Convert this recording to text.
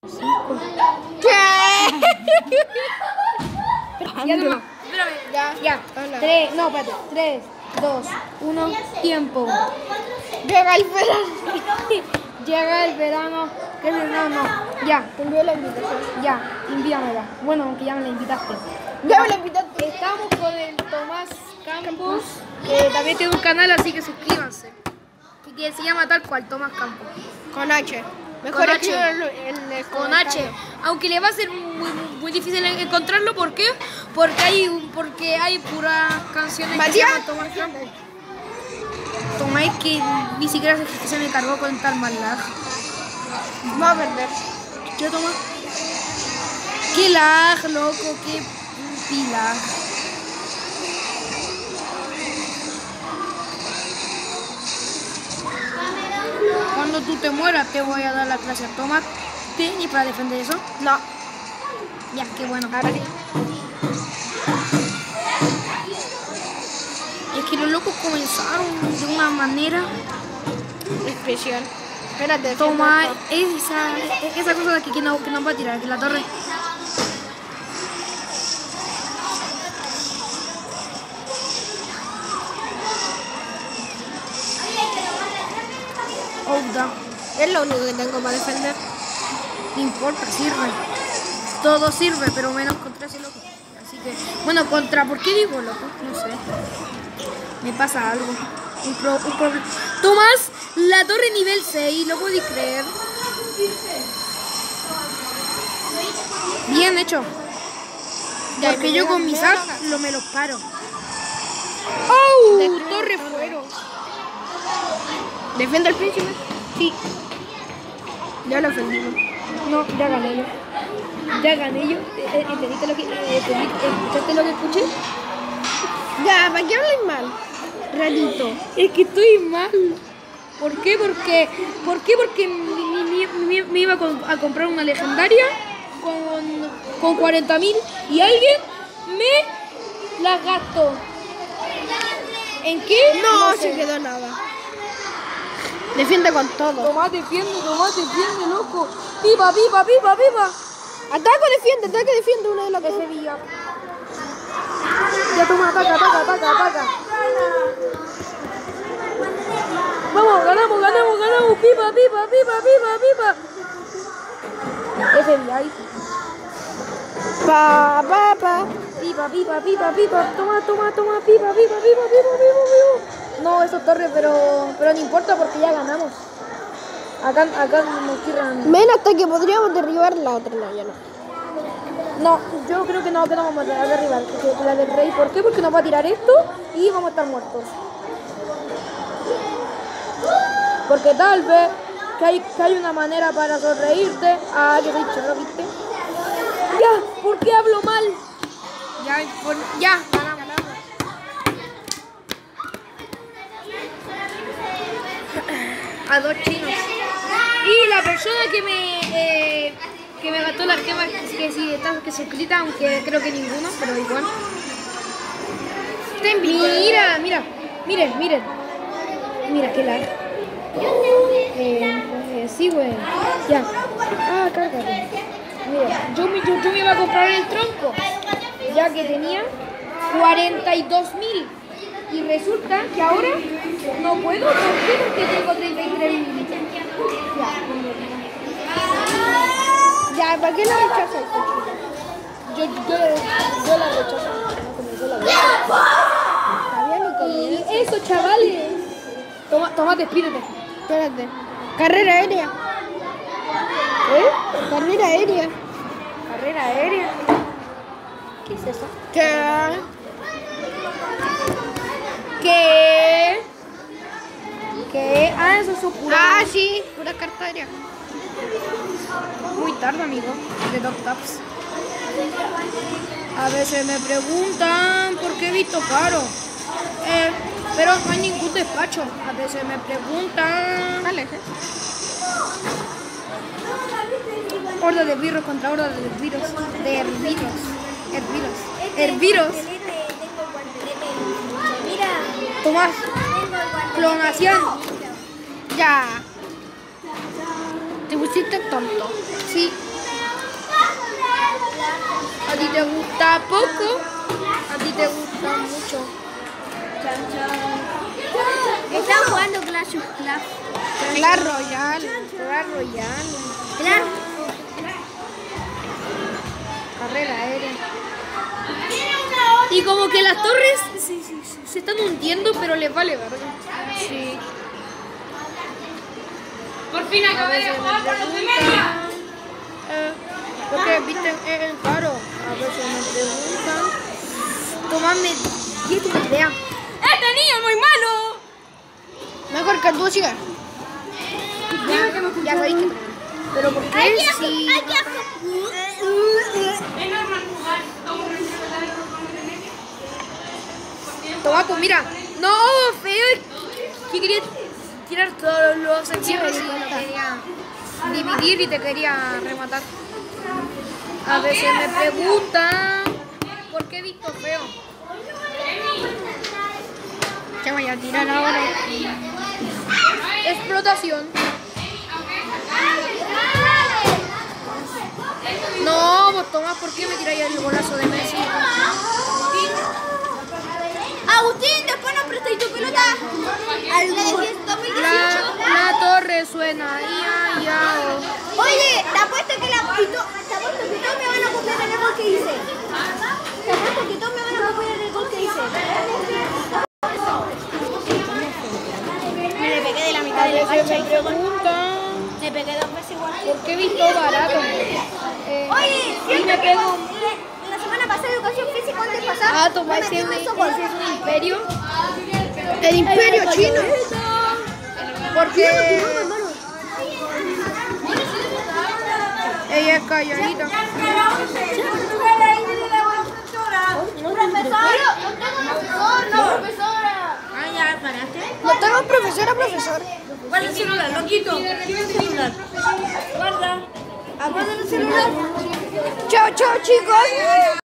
5. ¿Qué? Ya no. Espérame. Ya. 3, no, espérate. 3, 2, 1, tiempo. Llega el verano. Llega el verano. ¿Qué es el verano? Ya. Te envío la invitación. Ya, envíamela. Bueno, aunque ya me la invitaste. Ya me la invitaste. Estamos con el Tomás Campos, que también tiene un canal, así que suscríbanse. Y que se llama tal cual, Tomás Campos. Con H. Mejor Con H. escribirlo Con H. Aunque le va a ser muy difícil encontrarlo, ¿por qué? Porque hay puras canciones que se Matías. llaman Tomás Campos. Tomás que ni siquiera se me cargó con tal maldad. Va a perder. ¿Qué Tomás? Qué lag, loco, qué pilar. Cuando tú te mueras te voy a dar la clase a Tomás. ¿Tienes para defender eso? No. Ya, qué bueno. Ahora sí. Es que los locos comenzaron de una manera. Expresión. Espérate. Tomás, esa cosa de aquí que nos va a tirar, que la torre. Oh, da. Es lo único que tengo para defender. No importa, sirve. Todo sirve, pero menos contra ese loco. Así que, bueno, ¿por qué digo loco? No sé. Me pasa algo. Un problema. Tomás, la torre nivel 6, ¿lo podéis creer? Bien hecho. Porque yo con mis sac me los paro. ¡Oh! Torre fuero. ¿Defiende al príncipe? Sí. Ya lo ofendimos. No, ya gané yo. Ya gané yo. ¿Entendiste lo que escuchaste lo que escuché? Ya, ¿para qué hablas mal? Rarito. Es que estoy mal. ¿Por qué? Porque me iba a comprar una legendaria con 40.000 y alguien me la gastó. ¿En qué? No, sé. se quedó nada. Defiende con todo. Tomás defiende, loco. ¡Viva, viva, viva, viva! Ataca, defiende uno de los De dos. Sevilla. Ya toma, ataca. Vamos, ganamos. ¡Viva, viva, viva, viva, viva! De Sevilla, ahí. Pa. Viva, viva, viva, viva. Toma, viva. No, eso es torre, pero no importa porque ya ganamos. Acá nos tiran. Menos hasta que podríamos derribar la otra, no, ya no. No, yo creo que no vamos a derribar. Porque la del rey, ¿por qué? Porque nos va a tirar esto y vamos a estar muertos. Porque tal vez que hay una manera para sonreírte. Ah, que soy chorro, ¿viste? Ya, ¿por qué hablo mal? Ya, ganamos. A 2 chinos. Y la persona que me gastó las gemas, que sí está que suscrita, aunque creo que ninguno, pero igual. Miren. Mira qué lag. Sí, güey. Ya. Ah, cárgate. Mira, yo me iba a comprar el tronco, ya que tenía 42.000. Y resulta que ahora no puedo, ¿por qué? Porque tengo 33.000. Ya, ¿para qué la rechazas? Yo la rechazo. Está bien, Y Nico. eso, chavales. Toma, despídete. Espérate. Carrera aérea. Carrera aérea. Carrera aérea. ¿Qué es eso? ¿Qué? ¿Qué? Ah, eso es su pura. Ah, sí. Pura carta aérea. Muy tarde, amigo. De Dog Taps. A veces me preguntan por qué he visto caro. Pero no hay ningún despacho. A veces me preguntan. Vale. Horda de virus contra horda de virus. Herviros. Tomás. Clonación. Ya. Te pusiste tonto. Sí. ¿A ti te gusta poco? ¿A ti te gusta mucho? Están jugando Clash of Clans. Clash Royale. Clash Royale. Claro. Carrera aérea. Y como que las torres se están hundiendo, pero les vale verga. Sí. Por fin acabé de jugar por los de media. Porque viste el caro. A veces me preguntan. Tomame 10 tu idea. ¡Este niño es muy malo! Mejor que tú sigas. Ya sabéis que. Pero ¿por qué si.? Es normal jugar. Toma, pues mira. No, feo. Que quería tirar todos los encierros y lo quería dividir y te quería rematar. A veces me preguntan por qué he visto feo. ¿Qué voy a tirar ahora? Explotación. No, vos Tomás, ¿por qué me tiráis el golazo de Messi? Agustín, después nos prestáis tu pelota al 2018. La torre suena. Ya. Oye, te apuesto que todos me van a copiar en el gol que hice. Te apuesto que todos me van a copiar en el gol que hice. Me le pegué de la mitad de la cancha y fue gol. Le pegué 2 veces igual. ¿Por qué he visto barato? Oye, y me pego. la semana pasada educación física antes de pasar. Ah, Tomás, ese es un imperio. El Imperio Chino. Porque ella es calladita. No tengo profesor. Guarda el celular, loquito. Quiero el celular. Guarda. Aguarda el celular. Chao, chicos.